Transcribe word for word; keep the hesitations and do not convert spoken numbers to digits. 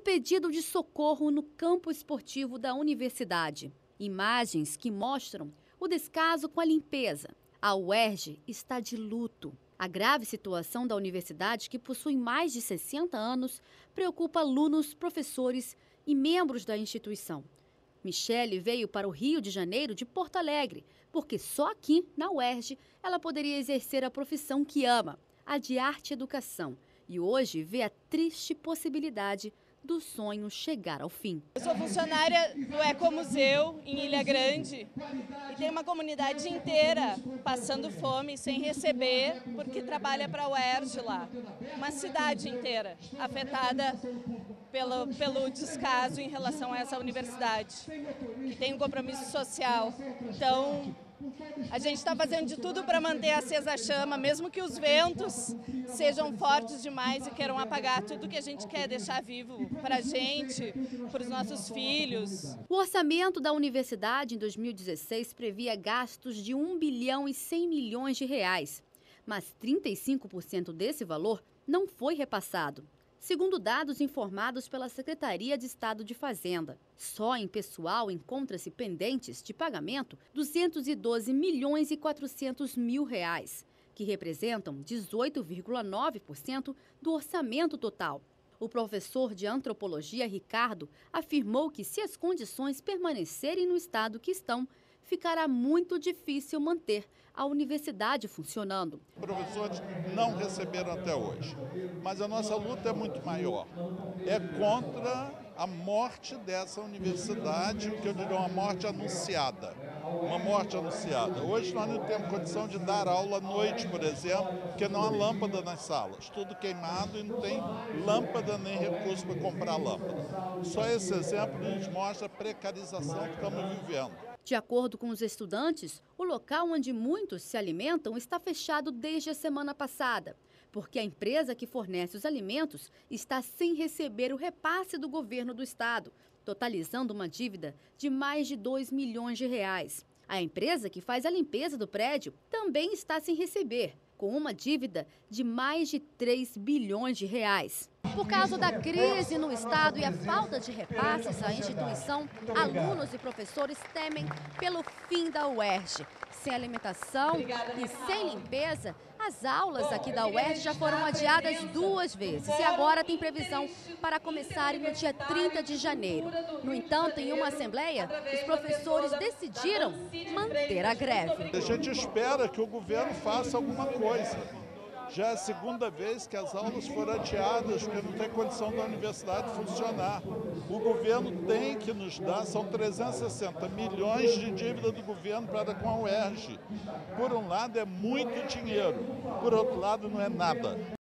pedido de socorro no campo esportivo da universidade. Imagens que mostram o descaso com a limpeza. A U E R J está de luto. A grave situação da universidade, que possui mais de sessenta anos, preocupa alunos, professores e membros da instituição. Michele veio para o Rio de Janeiro de Porto Alegre, porque só aqui, na U E R J, ela poderia exercer a profissão que ama, a de arte e educação. E hoje vê a triste possibilidade do sonho chegar ao fim. Eu sou funcionária do Ecomuseu, em Ilha Grande, e tem uma comunidade inteira passando fome, sem receber, porque trabalha para a U E R J lá. Uma cidade inteira afetada pelo, pelo descaso em relação a essa universidade, que tem um compromisso social. Então, a gente está fazendo de tudo para manter acesa a chama, mesmo que os ventos sejam fortes demais e queiram apagar tudo que a gente quer deixar vivo para a gente, para os nossos filhos. O orçamento da universidade em dois mil e dezesseis previa gastos de um bilhão e cem milhões de reais, mas trinta e cinco por cento desse valor não foi repassado. Segundo dados informados pela Secretaria de Estado de Fazenda, só em pessoal encontra-se pendentes de pagamento duzentos e doze milhões e quatrocentos mil reais, que representam dezoito vírgula nove por cento do orçamento total. O professor de antropologia Ricardo afirmou que, se as condições permanecerem no estado que estão, ficará muito difícil manter a universidade funcionando. Professores não receberam até hoje, mas a nossa luta é muito maior. É contra a morte dessa universidade, o que eu diria uma morte anunciada. Uma morte anunciada. Hoje nós não temos condição de dar aula à noite, por exemplo, porque não há lâmpada nas salas. Tudo queimado e não tem lâmpada nem recurso para comprar lâmpada. Só esse exemplo nos mostra a precarização que estamos vivendo. De acordo com os estudantes, o local onde muitos se alimentam está fechado desde a semana passada, porque a empresa que fornece os alimentos está sem receber o repasse do governo do estado, totalizando uma dívida de mais de dois milhões de reais. A empresa que faz a limpeza do prédio também está sem receber, com uma dívida de mais de três bilhões de reais. Por causa da crise no estado e a falta de repasses à instituição, alunos e professores temem pelo fim da U E R J. Sem alimentação e sem limpeza, as aulas aqui da U E R J já foram adiadas duas vezes e agora tem previsão para começarem no dia trinta de janeiro. No entanto, em uma assembleia, os professores decidiram manter a greve. A gente espera que o governo faça alguma coisa. Já é a segunda vez que as aulas foram adiadas, porque não tem condição da universidade funcionar. O governo tem que nos dar, são trezentos e sessenta milhões de dívida do governo para com a U E R J. Por um lado é muito dinheiro, por outro lado não é nada.